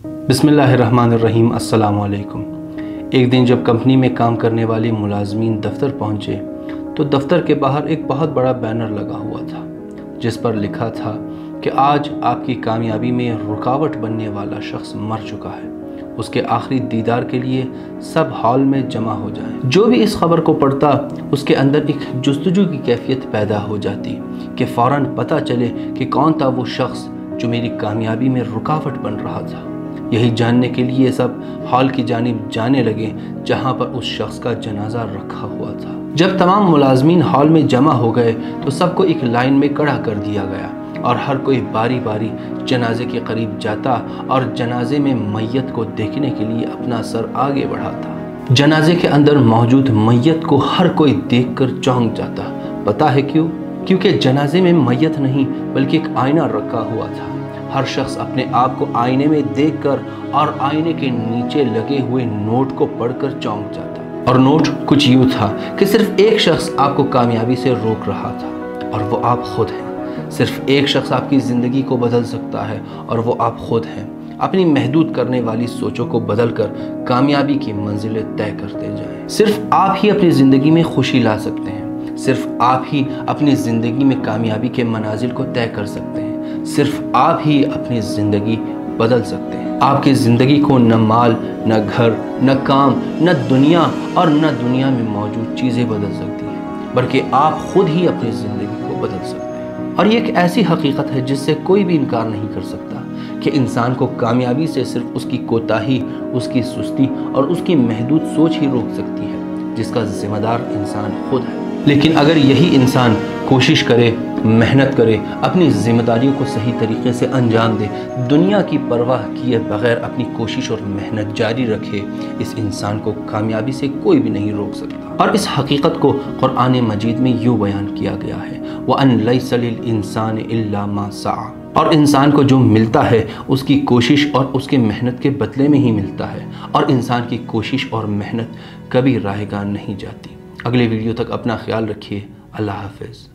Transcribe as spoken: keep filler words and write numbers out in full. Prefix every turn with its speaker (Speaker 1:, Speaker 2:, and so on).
Speaker 1: بسم اللہ الرحمن الرحیم۔ السلام علیکم۔ ایک دن جب کمپنی میں کام کرنے والے ملازمین دفتر پہنچے تو دفتر کے باہر ایک بہت بڑا بینر لگا ہوا تھا جس پر لکھا تھا کہ آج آپ کی کامیابی میں رکاوٹ بننے والا شخص مر چکا ہے، اس کے آخری دیدار کے لیے سب ہال میں جمع ہو جائیں۔ جو بھی اس خبر کو پڑھتا اس کے اندر ایک جستجو کی کیفیت پیدا ہو جاتی کہ فوراً پتہ چلے کہ کون تھا وہ شخص جو میری کامیابی میں رکاوٹ بن رہا تھا۔ یہی جاننے کے لیے سب ہال کی جانب جانے لگے جہاں پر اس شخص کا جنازہ رکھا ہوا تھا۔ جب تمام ملازمین ہال میں جمع ہو گئے تو سب کو ایک لائن میں کھڑا کر دیا گیا اور ہر کوئی باری باری جنازے کے قریب جاتا اور جنازے میں میت کو دیکھنے کے لیے اپنا سر آگے بڑھاتا۔ جنازے کے اندر موجود میت کو ہر کوئی دیکھ کر چونک جاتا۔ پتہ ہے کیوں؟ کیونکہ جنازے میں میت نہیں بلکہ ایک آئینہ رکھا ہوا تھا۔ ہر شخص اپنے آپ کو آئینے میں دیکھ کر اور آئینے کے نیچے لگے ہوئے نوٹ کو پڑھ کر چونک جاتا، اور نوٹ کچھ یوں تھا کہ صرف ایک شخص آپ کو کامیابی سے روک رہا تھا اور وہ آپ خود ہیں۔ صرف ایک شخص آپ کی زندگی کو بدل سکتا ہے اور وہ آپ خود ہیں۔ اپنی محدود کرنے والی سوچوں کو بدل کر کامیابی کی منزلیں طے کرتے جائیں۔ صرف آپ ہی اپنی زندگی میں خوشی لا سکتے ہیں۔ صرف آپ ہی اپنی زندگی میں کامیابی کے منازل کو طے کر سکتے ہیں۔ صرف آپ ہی اپنی زندگی بدل سکتے ہیں۔ آپ کی زندگی کو نہ مال، نہ گھر، نہ کام، نہ دنیا اور نہ دنیا میں موجود چیزیں بدل سکتی ہیں، بلکہ آپ خود ہی اپنی زندگی کو بدل سکتے ہیں۔ اور یہ ایک ایسی حقیقت ہے جس سے کوئی بھی انکار نہیں کر سکتا کہ انسان کو کامیابی سے صرف اس کی کوتاہی، اس کی سستی اور اس کی محدود سوچ ہی روک سکتی ہے، جس کا ذمہ دار انسان خود ہے۔ لیکن اگر یہی انسان کوشش کرے، محنت کرے، اپنی ذمہ داریوں کو صحیح طریقے سے انجام دے، دنیا کی پرواہ کیے بغیر اپنی کوشش اور محنت جاری رکھے، اس انسان کو کامیابی سے کوئی بھی نہیں روک سکتا۔ اور اس حقیقت کو قرآن مجید میں یوں بیان کیا گیا ہے، وَأَن لَيْسَ لِلْإِنسَانِ إِلَّا مَا سَعَى۔ اور انسان کو جو ملتا ہے اس کی کوشش اور اس کے محنت کے بدلے میں ہی ملتا ہے، اور انسان کی کوشش اور محنت کبھی رائے گاں نہیں جاتی۔ اگلے ویڈیو تک اپنا خیال رکھیے۔ اللہ حافظ۔